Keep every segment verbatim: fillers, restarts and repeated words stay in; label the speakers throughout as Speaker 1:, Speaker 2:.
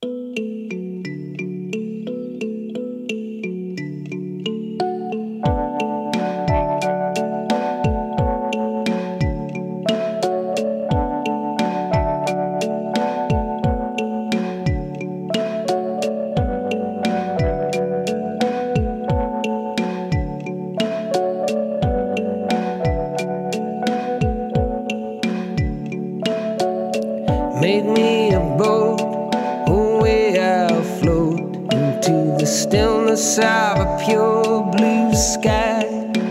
Speaker 1: Make me a boat, away I'll float into the stillness of a pure blue sky.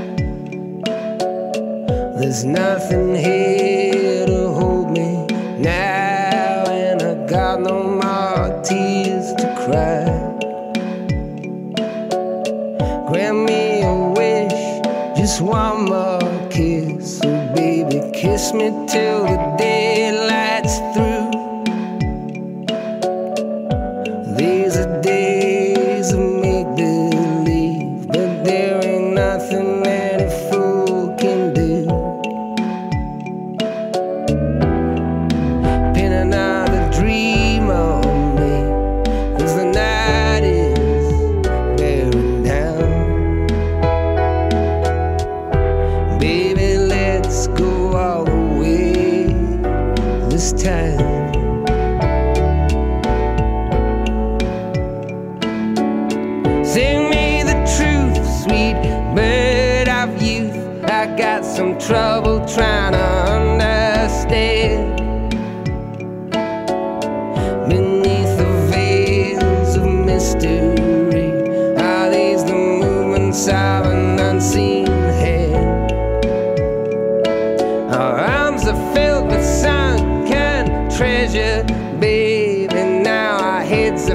Speaker 1: There's nothing here to hold me now, and I got no more tears to cry. Grant me a wish, just one more kiss. So baby, kiss me till the daylight's through. These are days of make-believe, but there ain't nothing that a fool can do. Pin another dream on me, 'cause the night is bearing down. Baby, let's go all the way this time. Sing me the truth, sweet bird of youth. I got some trouble trying to understand. Beneath the veils of mystery, are these the movements of an unseen hand? Our arms are filled with sunken treasure, babe, and now our heads